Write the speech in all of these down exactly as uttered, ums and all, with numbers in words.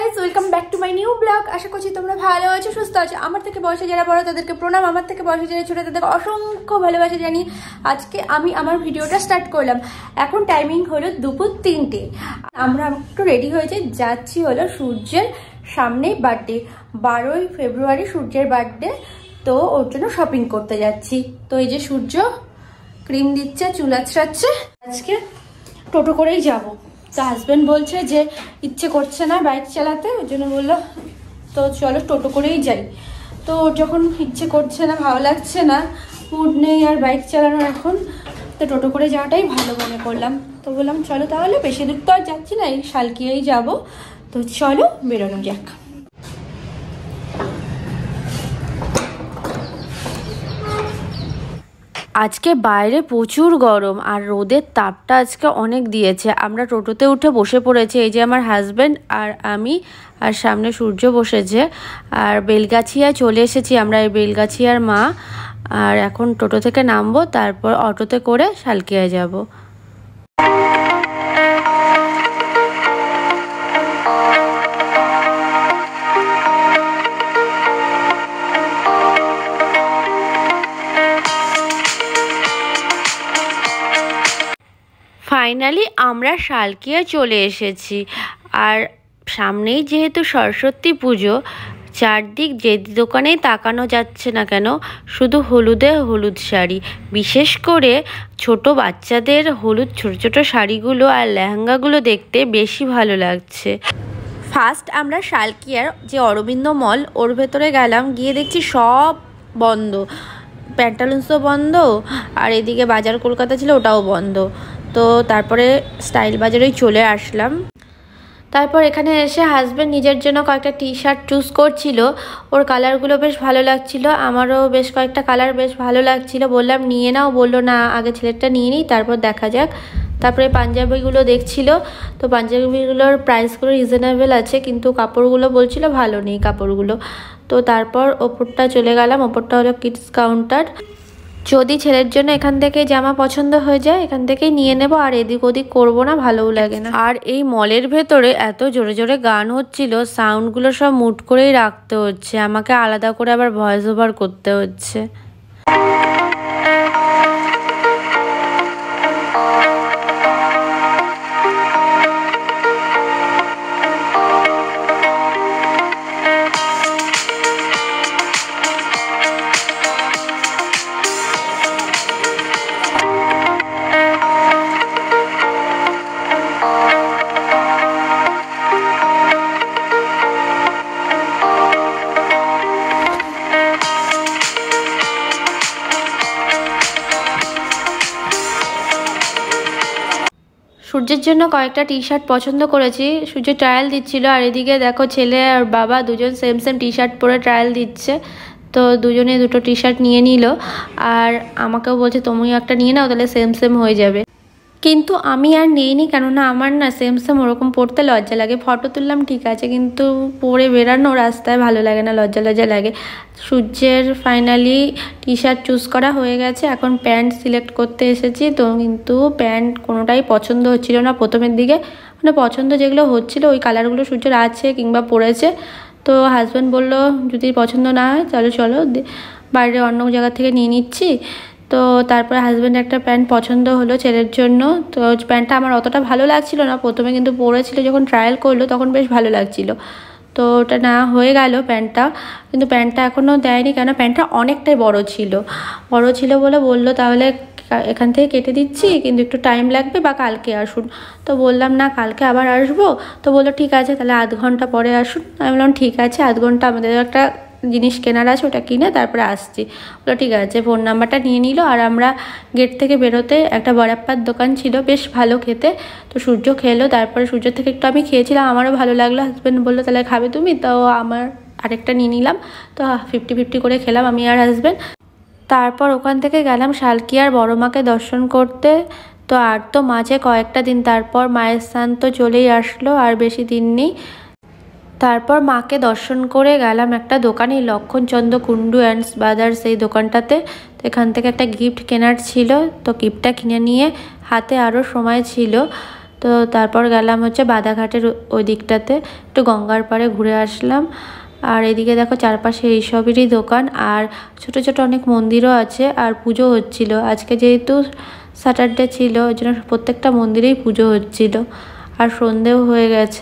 Guys, welcome back to my new blog. আশা করছি তোমরা ভালো আছো, সুস্থ আছো। আমার থেকে বয়সে যারা বড় তাদেরকে প্রণাম, আমার থেকে বয়সে যারা ছোট তাদেরকে অসংখ্য ভালোবাসা জানি। আজকে আমি আমার ভিডিওটা স্টার্ট করলাম। এখন টাইমিং হলো দুপুর তিনটে। আমরা একটু রেডি হয়েছে, যাচ্ছি হলো সূর্যের সামনেই বার্থডে, বারোই ফেব্রুয়ারি সূর্যের বার্থডে। তো ওর জন্য শপিং করতে যাচ্ছি। তো এই যে সূর্য ক্রিম দিচ্ছে, চুল আঁচড়াচ্ছে। আজকে টোটো করেই যাবো। তো হাজব্যান্ড বলছে যে ইচ্ছে করছে না বাইক চালাতে, ওই জন্য বললো তো চলো টোটো করেই যাই। তো যখন ইচ্ছে করছে না, ভালো লাগছে না, মুড নেই আর বাইক চালানোর এখন, তো টোটো করে যাওয়াটাই ভালো মনে করলাম। তো বললাম চলো তাহলে, বেশি দূর তো আর যাচ্ছি না, এই শালকিয়াই যাবো। তো চলো বেরোনো যাক। আজকে বাইরে প্রচুর গরম আর রোদের তাপটা আজকে অনেক দিয়েছে। আমরা টোটোতে উঠে বসে পড়েছি, এই যে আমার হাজব্যান্ড আর আমি, আর সামনে সূর্য বসেছে। আর বেলগাছিয়া চলে এসেছি আমরা, এই বেলগাছিয়ার মা। আর এখন টোটো থেকে নামবো, তারপর অটোতে করে শালকিয়া যাব। ফাইনালি আমরা শালকিয়া চলে এসেছি। আর সামনেই যেহেতু সরস্বতী পুজো, চারদিক যে দোকানেই তাকানো যাচ্ছে না কেন, শুধু হলুদে হলুদ শাড়ি। বিশেষ করে ছোট বাচ্চাদের হলুদ ছোট ছোট শাড়িগুলো আর লেহেঙ্গাগুলো দেখতে বেশি ভালো লাগছে। ফার্স্ট আমরা শালকিয়ার যে অরবিন্দ মল, ওর ভেতরে গেলাম, গিয়ে দেখছি সব বন্ধ, প্যান্টালুন্সও বন্ধ, আর এদিকে বাজার কলকাতা ছিল ওটাও বন্ধ। তো তারপরে স্টাইল বাজারেই চলে আসলাম। তারপর এখানে এসে হাজব্যান্ড নিজের জন্য কয়েকটা টি শার্ট চুজ করছিল। ওর কালারগুলো বেশ ভালো লাগছিল, আমারও বেশ কয়েকটা কালার বেশ ভালো লাগছিল। বললাম নিয়ে নাও, বললো না আগে ছেলেরটা নিয়ে নিই, তারপর দেখা যাক। তারপরে পাঞ্জাবিগুলো দেখছিল, তো পাঞ্জাবিগুলোর প্রাইসগুলো রিজনেবল আছে, কিন্তু কাপড়গুলো বলছিল ভালো নেই কাপড়গুলো। তো তারপর ওপরটা চলে গেলাম, ওপরটা হলো কিডস কাউন্টার। যদি ছেলের জন্য এখান থেকে জামা পছন্দ হয়ে যায় এখান থেকেই নিয়ে নেব, আর এদিক ওদিক করবো না, ভালোও লাগে না। আর এই মলের ভেতরে এত জোরে জোরে গান হচ্ছিল, সাউন্ডগুলো সব মুট করেই রাখতে হচ্ছে, আমাকে আলাদা করে আবার ভয়েস ওভার করতে হচ্ছে। সূর্যের জন্য কয়েকটা টি শার্ট পছন্দ করেছি, সূর্য ট্রায়াল দিচ্ছিল। আর এদিকে দেখো ছেলে আর বাবা দুজন সেম সেম টি শার্ট পরে ট্রায়াল দিচ্ছে। তো দুজনে দুটো টি শার্ট নিয়ে নিল, আর আমাকেও বলছে তুমিও একটা নিয়ে নাও, তাহলে সেম সেম হয়ে যাবে। কিন্তু আমি আর নিইনি, কেননা আমার না সেম সেম ওরকম পড়তে লজ্জা লাগে। ফটো তুললাম ঠিক আছে, কিন্তু পরে বেরানো রাস্তায় ভালো লাগে না, লজ্জা লজ্জা লাগে। সূর্যের ফাইনালি টি শার্ট চুজ করা হয়ে গেছে, এখন প্যান্ট সিলেক্ট করতে এসেছি। তো কিন্তু প্যান্ট কোনোটাই পছন্দ হচ্ছিল না প্রথমের দিকে, মানে পছন্দ যেগুলো হচ্ছিল ওই কালারগুলো সূর্যের আছে কিংবা পরেছে। তো হাজব্যান্ড বলল যদি পছন্দ না হয় তাহলে চলো বাইরে অন্য জায়গা থেকে নিয়ে নিচ্ছি। তো তারপরে হাজব্যান্ড একটা প্যান্ট পছন্দ হলো ছেলের জন্য। তো প্যান্টটা আমার অতটা ভালো লাগছিল না প্রথমে, কিন্তু পরেছিল যখন ট্রায়াল করলো তখন বেশ ভালো লাগছিল। তো ওটা না হয়ে গেল প্যান্টটা, কিন্তু প্যান্টটা এখনও দেয়নি, কেন প্যান্টটা অনেকটাই বড় ছিল। বড় ছিল বলে বললো তাহলে এখান থেকে কেটে দিচ্ছি, কিন্তু একটু টাইম লাগবে বা কালকে আসুন। তো বললাম না কালকে আবার আসবো। তো বললো ঠিক আছে তাহলে আধ ঘন্টা পরে আসুন। আমি বললাম ঠিক আছে, আধ ঘন্টা আমাদের একটা জিনিস কেনার আছে, ওটা কিনে তারপরে আসছি। বললো ঠিক আছে। ফোন নাম্বারটা নিয়ে নিল। আর আমরা গেট থেকে বেরোতে একটা বড়াপ্পার দোকান ছিল, বেশ ভালো খেতে। তো সূর্য খেলো, তারপরে সূর্য থেকে একটু আমি খেয়েছিলাম, আমারও ভালো লাগলো। হাজব্যান্ড বললো তাহলে খাবে তুমি, তো আমার আরেকটা নিয়ে নিলাম। তো ফিফটি ফিফটি করে খেলাম আমি আর হাজব্যান্ড। তারপর ওখান থেকে গেলাম শালকিয়ার বড় মাকে দর্শন করতে। তো আর তো মাঝে কয়েকটা দিন, তারপর মায়ের স্থান তো চলেই আসলো, আর বেশি দিন নেই। তারপর মাকে দর্শন করে গেলাম একটা দোকানে, লক্ষণচন্দ্র কুন্ডু অ্যান্ডস ব্রাদার্স, এই দোকানটাতে। তো এখান থেকে একটা গিফট কেনার ছিল, তো গিফটটা কিনে নিয়ে হাতে আরও সময় ছিল, তো তারপর গেলাম হচ্ছে বাধাঘাটের ওই দিকটাতে, একটু গঙ্গার পাড়ে ঘুরে আসলাম। আর এদিকে দেখো চারপাশে এইসবেরই দোকান, আর ছোট ছোট অনেক মন্দিরও আছে। আর পুজো হচ্ছিল আজকে, যেহেতু স্যাটারডে ছিল ওই জন্য প্রত্যেকটা মন্দিরেই পুজো হচ্ছিল। আর সন্ধেও হয়ে গেছে।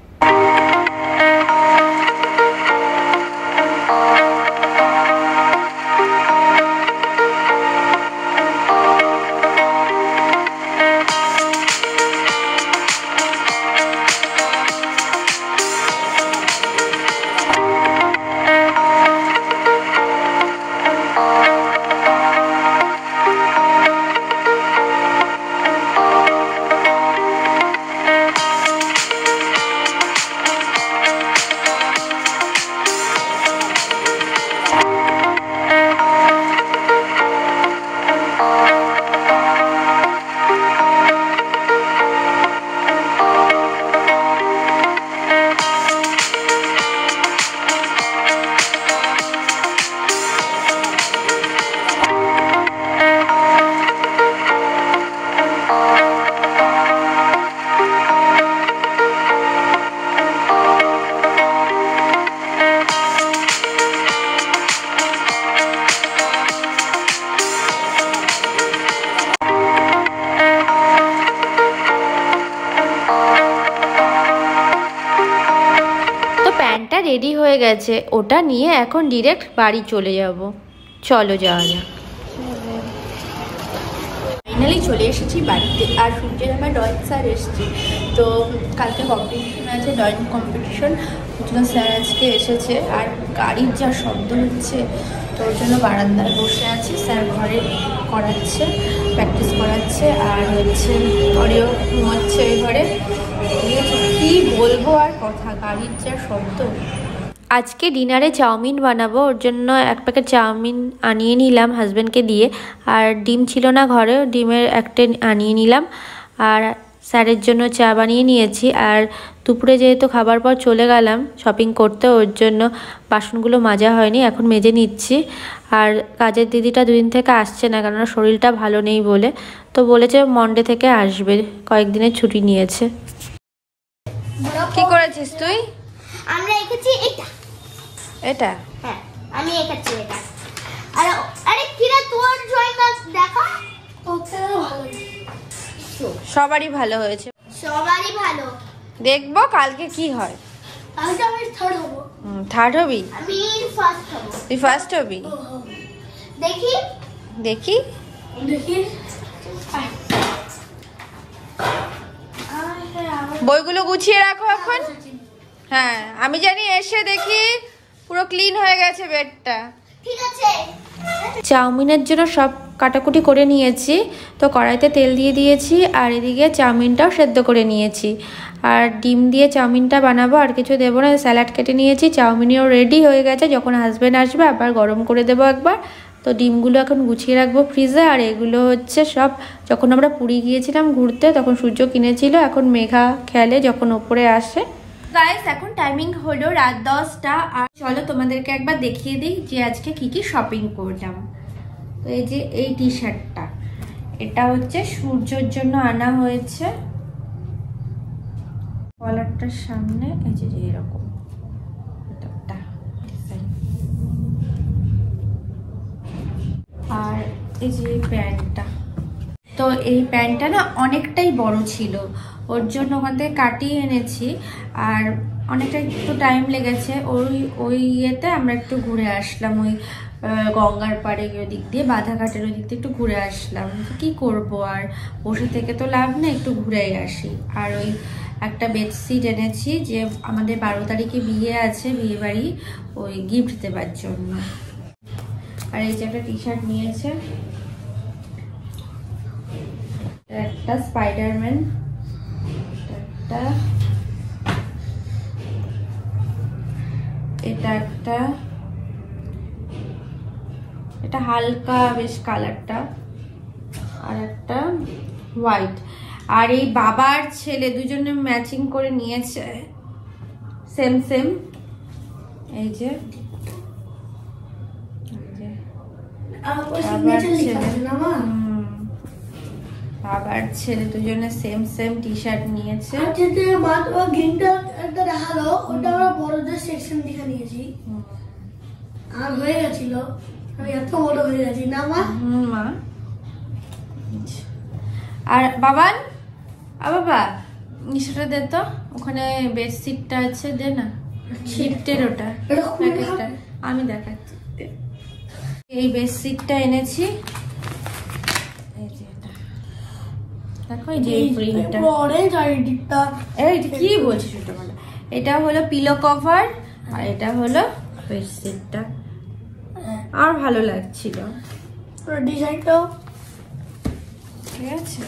রেডি হয়ে গেছে, ওটা নিয়ে এখন ডিরেক্ট বাড়ি চলে যাব। চলো যাওয়া যাক। ফাইনালি চলে এসেছি বাড়িতে। আর সূর্যের আমার ড্রয়িং স্যার এসেছি, তো কালকে কম্পিটিশন আছে, ড্রয়িং কম্পিটিশন, ওর জন্য স্যার আজকে এসেছে। আর গাড়ির যা শব্দ হচ্ছে, তো ওর জন্য বারান্দায় বসে আছি। স্যার ঘরে করাচ্ছে, প্র্যাকটিস করাচ্ছে। আর হচ্ছে ঘরেও ঘুমাচ্ছে ওই ঘরে। কি বলবো আর কথা, গাড়ির যা শব্দ। আজকে ডিনারে চাউমিন বানাবো, ওর জন্য এক প্যাকেট চাউমিন আনিয়ে নিলাম হাজব্যান্ডকে দিয়ে। আর ডিম ছিল না ঘরে, ডিমের একটা আনিয়ে নিলাম। আর স্যারের জন্য চা বানিয়ে নিয়েছি। আর দুপুরে যেহেতু খাবার পর চলে গেলাম শপিং করতে, ওর জন্য বাসনগুলো মাজা হয়নি, এখন মেজে নিচ্ছি। আর কাজের দিদিটা দুদিন থেকে আসছে না, কেননা শরীরটা ভালো নেই বলে। তো বলেছে মন্ডে থেকে আসবে, কয়েকদিনের ছুটি নিয়েছে। কি করেছিস তুই? আমরা এঁকেছি এটা। এটা? হ্যাঁ, আমি এঁকেছি এটা। আরে আরে কিরা তোর ড্রয়িংটা দেখা? তোরটা ভালো। সবারই ভালো হয়েছে। সবারই ভালো। দেখবো কালকে কি হয়। কালকে আমি থার্ড হব। হুম, থার্ড হবি? আমি ফার্স্ট হব। তুই ফার্স্ট হবি? দেখি দেখি দেখি বইগুলো গুছিয়ে রাখো এখন। হ্যাঁ, আমি জানি এসে দেখি পুরো ক্লিন হয়ে গেছে বেডটা। ঠিক আছে। চাউমিনের জন্য সব কাটাকুটি করে নিয়েছি, তো কড়াইতে তেল দিয়ে দিয়েছি। আর এদিকে চাউমিনটাও সেদ্ধ করে নিয়েছি। আর ডিম দিয়ে চাউমিনটা বানাবো, আর কিছু দেবো না। স্যালাড কেটে নিয়েছি, চাউমিনও রেডি হয়ে গেছে। যখন হাজব্যান্ড আসবে আবার গরম করে দেবো একবার। তো ডিমগুলো এখন গুছিয়ে রাখবো ফ্রিজে। আর এগুলো হচ্ছে সব যখন আমরা পুরী গিয়েছিলাম ঘুরতে, তখন সূর্য কিনেছিল। এখন মেঘা খেলে যখন ওপরে আসে। গাইস, এখন টাইমিং হলো রাত দশটা। আর চলো তোমাদেরকে একবার দেখিয়ে দিই যে আজকে কি কি শপিং করলাম। তো এই যে এই টি শার্টটা, এটা হচ্ছে সূর্যের জন্য আনা হয়েছে। কলারটার সামনে এই যে এরকম আর এই যে প্যান্টটা। তো এই প্যান্টটা না অনেকটাই বড় ছিল, ওর জন্য ওখান থেকে কাটিয়ে এনেছি। আর অনেকটা একটু টাইম লেগেছে। ওই ওই ইয়েতে আমরা একটু ঘুরে আসলাম, ওই গঙ্গার পাড়ে ওই দিক দিয়ে, বাধাঘাটের ওই দিক দিয়ে একটু ঘুরে আসলাম। কি করব, আর বসে থেকে তো লাভ নেই, একটু ঘুরেই আসি। আর ওই একটা বেডশিট এনেছি, যে আমাদের বারো তারিখে বিয়ে আছে, বিয়ে বাড়ি, ওই গিফট দেবার জন্য। আর এই যে একটা টি শার্ট নিয়েছে, একটা স্পাইডারম্যান, একটা এটা একটা, এটা হালকা বেশ কালারটা, আর একটা হোয়াইট। আর এই বাবার ছেলে দুজনে ম্যাচিং করে নিয়েছে, সেম সেম। এই যে বাবার ছেলে, বাবার ছেলে দুজনে সেম সেম টি শার্ট নিয়েছে। আজকে যে মা তো গ্রিনটা একটা দেখালো, ওটা আমরা বড়দের সেকশন দেখে নিয়েছি। আর হয়ে গেছিল, আমি এত বড় হয়ে গেছি না মা? হুম মা। আর বাবান, আ বাবা নিশাটা দে তো, ওখানে বেডশিটটা আছে, দে না, গিফটের ওটা প্যাকেটটা আমি দেখাচ্ছি। এই বেডশিটটা এনেছি, এই যে এটা দেখো, এই যে এই প্রিন্টটা অরেঞ্জ আর এদিকটা এই কি বলছিস ওটা বলো। এটা হলো পিলো কভার আর এটা হলো বেডশিটটা। আর ভালো লাগছিল ডিজাইনটাও, ঠিক আছে,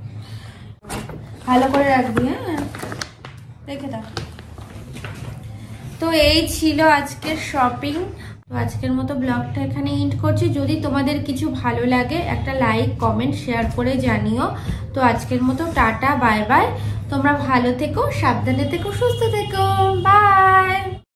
ভালো করে রাখবি, হ্যাঁ রেখে দাও। তো এই ছিল আজকের শপিং। তো আজকের মতো ব্লগটা এখানে এন্ড করছি। যদি তোমাদের কিছু ভালো লাগে একটা লাইক কমেন্ট শেয়ার করে জানিও। তো আজকের মতো টাটা, বাই বাই। তোমরা ভালো থেকো, সাবধানে থেকো, সুস্থ থেকো।